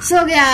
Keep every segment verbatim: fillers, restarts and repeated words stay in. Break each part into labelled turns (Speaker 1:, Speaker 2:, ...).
Speaker 1: सो गया।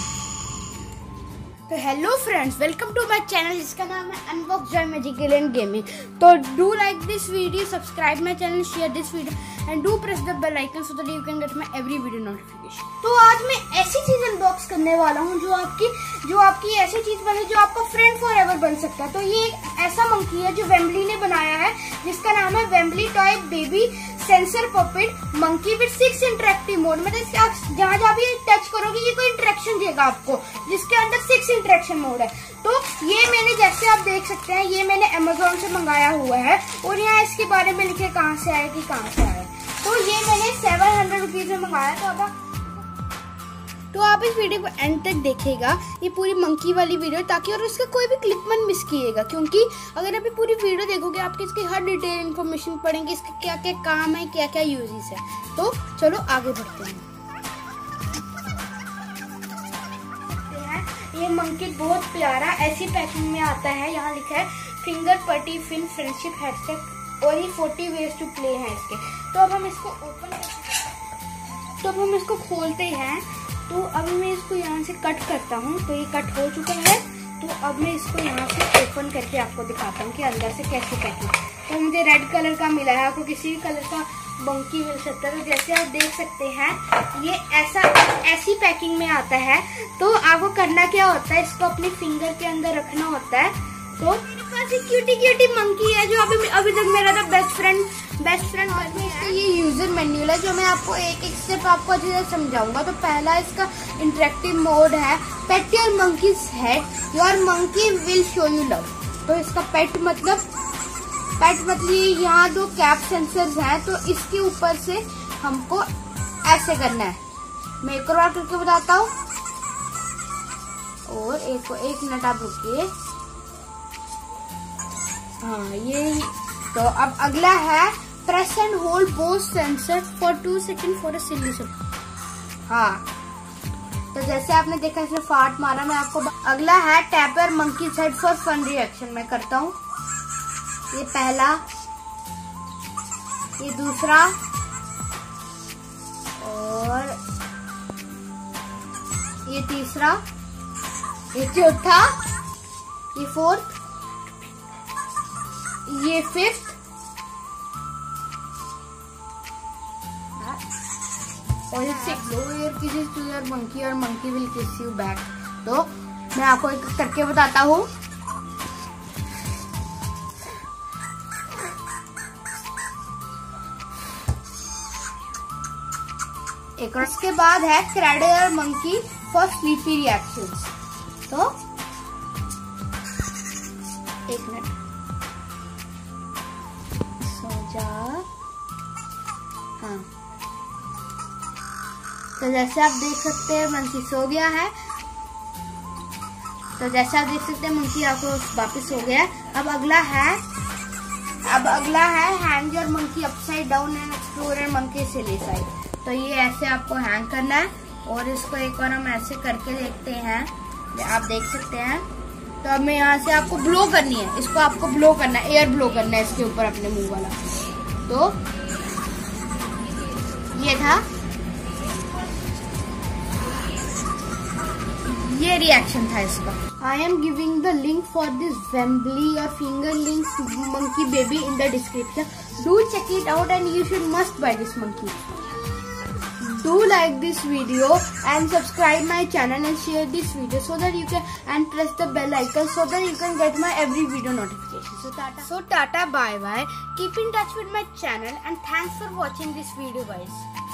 Speaker 1: तो hello friends, welcome to my channel जिसका नाम है unbox joy magical and gaming. तो do like this video, subscribe my channel, share this video and do press the bell icon so that you can get my every video notification. तो आज मैं ऐसी चीज unbox करने वाला हूँ जो आपकी जो आपकी ऐसी चीज बने जो आपका फ्रेंड फॉर एवर बन सकता है। तो ये एक ऐसा मंकी है जो वेम्बली ने बनाया है, जिसका नाम है Wembley toy baby sensor puppet monkey with six interactive mode. मतलब जहाँ जहाँ भी टच करोगे ये कोई इंटरेक्शन देगा आपको, जिसके अंदर सिक्स इंटरेक्शन मोड है। तो ये मैंने, जैसे आप देख सकते हैं, ये मैंने अमेजोन से मंगाया हुआ है और यहाँ इसके बारे में लिखे कहाँ से आया कि कहाँ से आया। तो ये मैंने सेवन हंड्रेड रुपीज में मंगाया। तो अब तो आप इस वीडियो को एंड तक देखिएगा, ये पूरी मंकी वाली वीडियो, ताकि और इसका कोई भी क्लिप मत मिस कीजिएगा, क्योंकि अगर आप ये पूरी वीडियो देखोगे आपके इसकी हर डिटेल इन्फॉर्मेशन पढ़ेंगे, इसके क्या क्या काम है, क्या क्या यूजेस है। तो चलो आगे बढ़ते हैं। ये मंकी बहुत प्यारा ऐसी पैकिंग में आता है। यहाँ लिखा है फिंगर पट्टी फिन फ्रेंडशिप हैशटैग और ये फोर्टी वेज टू प्ले है इसके। तो अब हम इसको ओपन तो अब हम इसको खोलते हैं। तो अभी मैं इसको यहाँ से कट करता हूँ। तो ये कट हो चुका है। तो अब मैं इसको यहाँ से ओपन करके आपको दिखाता हूँ कि अंदर से कैसे पैकिंग। तो मुझे रेड कलर का मिला है, आपको किसी भी कलर का मंकी मिल सकता है। तो जैसे आप देख सकते हैं ये ऐसा ऐसी पैकिंग में आता है। तो आपको करना क्या होता है, इसको अपने फिंगर के अंदर रखना होता है। तो मेरे पास एक क्यूटी क्यूटी मंकी है जो अभी अभी तक मेरा था बेस्ट फ्रेंड बेस्ट फ्रेंड और में इसका ये यूजर मैन्युअल है जो मैं आपको एक एक स्टेप आपको अच्छे से समझाऊंगा। तो पहला इसका इंटरेक्टिव मोड है, pet your monkey's head your monkey will show you love. तो इसका पेट मतलब पेट मतलब ये यहाँ दो कैप सेंसर्स हैं। तो इसके ऊपर से हमको ऐसे करना है। मैं एक और करके बताता हूँ। और एक एक मिनट आप रुकिए। हाँ ये तो अब अगला है press and hold both sensor for two second for a silly shot. हाँ तो जैसे आपने देखा इसने फाट मारा। मैं आपको अगला है tap your monkey head for fun reaction. मैं करता हूँ। ये पहला, ये दूसरा और ये तीसरा, ये चौथा, ये फोर्थ, ये फिफ्थ और ये six. Blow your kisses to your monkey और monkey will kiss you back. तो मैं आपको एक करके बताता हूँ। एक और इसके बाद है cradle your monkey for sleepy reactions. तो एक मिनट हाँ तो जैसे आप देख सकते हैं मंकी सो गया है। तो जैसे आप देख सकते हैं मंकी आपको वापस सो गया है। अब अगला है अब अगला है hang your monkey upside down and explore your monkey silly side. तो ये ऐसे आपको हैंग करना है और इसको एक बार हम ऐसे करके देखते हैं। आप देख सकते हैं। तो अब मैं यहाँ से आपको ब्लो करनी है, इसको आपको ब्लो करना है, एयर ब्लो करना है इसके ऊपर अपने मुंह वाला। तो ये था, ये रिएक्शन था इसका। I am giving the link for this Wembley और finger link monkey baby in the description. Do check it out and you should must buy this monkey. Do like this video and subscribe my channel and share this video so that you can and press the bell icon so that you can get my every video notification. So tata. So tata bye bye. Keep in touch with my channel and thanks for watching this video guys.